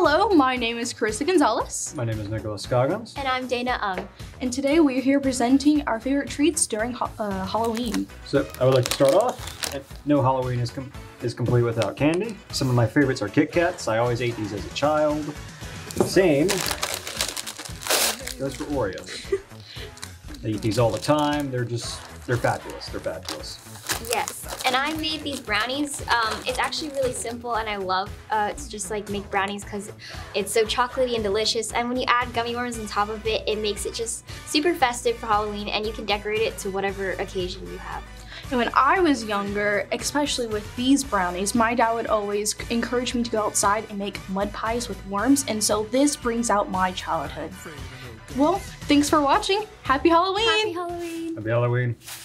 Hello, my name is Carissa Gonzalez. My name is Nicholas Scoggins. And I'm Dana Ung. And today we're here presenting our favorite treats during Halloween. So I would like to start off. No Halloween is complete without candy. Some of my favorites are Kit Kats. I always ate these as a child. Same goes for Oreos. I eat these all the time. They're fabulous. They're fabulous. Yes, and I made these brownies. It's actually really simple and I love to just like make brownies because it's so chocolatey and delicious. And when you add gummy worms on top of it, it makes it just super festive for Halloween, and you can decorate it to whatever occasion you have. And when I was younger, especially with these brownies, my dad would always encourage me to go outside and make mud pies with worms, and so this brings out my childhood. Well, thanks for watching. Happy Halloween! Happy Halloween! Happy Halloween!